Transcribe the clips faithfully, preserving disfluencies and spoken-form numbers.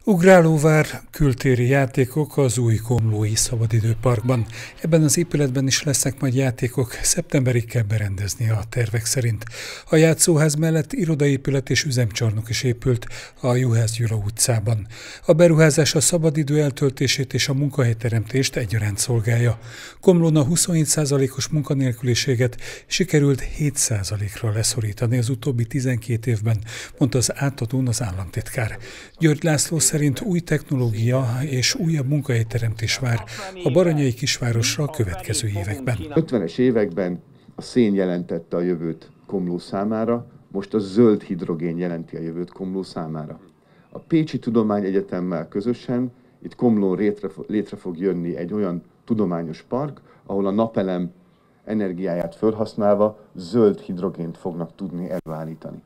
Ugrálóvár kültéri játékok az új Komlói Szabadidőparkban. Ebben az épületben is lesznek majd játékok, szeptemberig kell berendezni a tervek szerint. A játszóház mellett irodaépület és üzemcsarnok is épült a Juhász Gyula utcában. A beruházás a szabadidő eltöltését és a munkahelyteremtést egyaránt szolgálja. Komlón a huszonhét százalékos munkanélküliséget sikerült hét százalékra leszorítani az utóbbi tizenkét évben, mondta az átadón az államtitkár. György László szerint új technológia és újabb munkahelyteremtés vár a baranyai kisvárosra a következő években. ötvenes években a szén jelentette a jövőt Komló számára, most a zöld hidrogén jelenti a jövőt Komló számára. A Pécsi Tudományegyetemmel közösen itt Komlón létre, létre fog jönni egy olyan tudományos park, ahol a napelem energiáját felhasználva zöld hidrogént fognak tudni előállítani.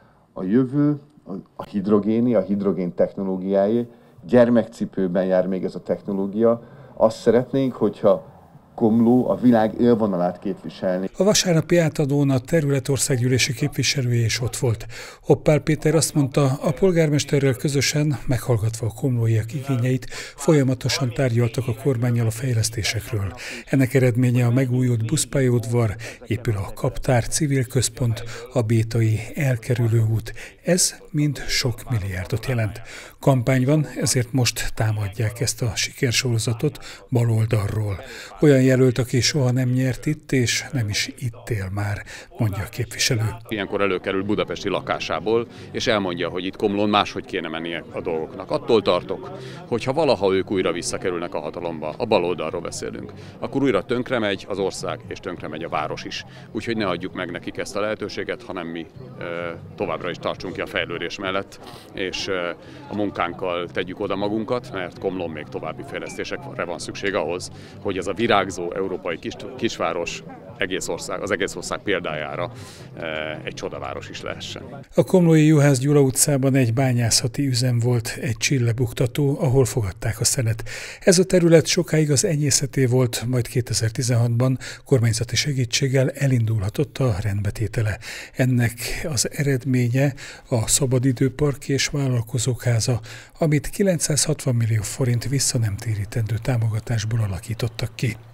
A jövő a hidrogéni, a hidrogén technológiáé, gyermekcipőben jár még ez a technológia. Azt szeretnénk, hogyha Komló a világ élvonalát képviselni. A vasárnapi átadón a terület országgyűlési képviselője is ott volt. Hoppál Péter azt mondta, a polgármesterrel közösen, meghallgatva a komlóiak igényeit, folyamatosan tárgyaltak a kormánnyal a fejlesztésekről. Ennek eredménye a megújult buszpályaudvar, épül a kaptár, civil központ, a bétai elkerülő út. Ez mind sok milliárdot jelent. Kampány van, ezért most támadják ezt a sikersorozatot baloldalról. Olyan jelölt, aki soha nem nyert itt, és nem is itt él már, mondja a képviselő. Ilyenkor előkerül budapesti lakásából, és elmondja, hogy itt Komlón máshogy kéne mennie a dolgoknak. Attól tartok, hogy ha valaha ők újra visszakerülnek a hatalomba, a baloldalról beszélünk, akkor újra tönkre megy az ország, és tönkre megy a város is. Úgyhogy ne adjuk meg nekik ezt a lehetőséget, hanem mi e, továbbra is tartsunk ki a fejlődés mellett, és e, a munkánkkal tegyük oda magunkat, mert Komlón még további fejlesztésekre van szükség ahhoz, hogy ez a virágzó európai kis, kisváros egész ország, az egész ország példájára e, egy csodaváros is lehessen. A komlói Juhász Gyula utcában egy bányászati üzem volt, egy csillebuktató, ahol fogadták a szenet. Ez a terület sokáig az enyészeté volt, majd kétezer-tizenhatban kormányzati segítséggel elindulhatott a rendbetétele. Ennek az eredménye a Szabadidőpark és Vállalkozók Háza, amit kilencszázhatvan millió forint vissza nem térítendő támogatásból alakítottak ki.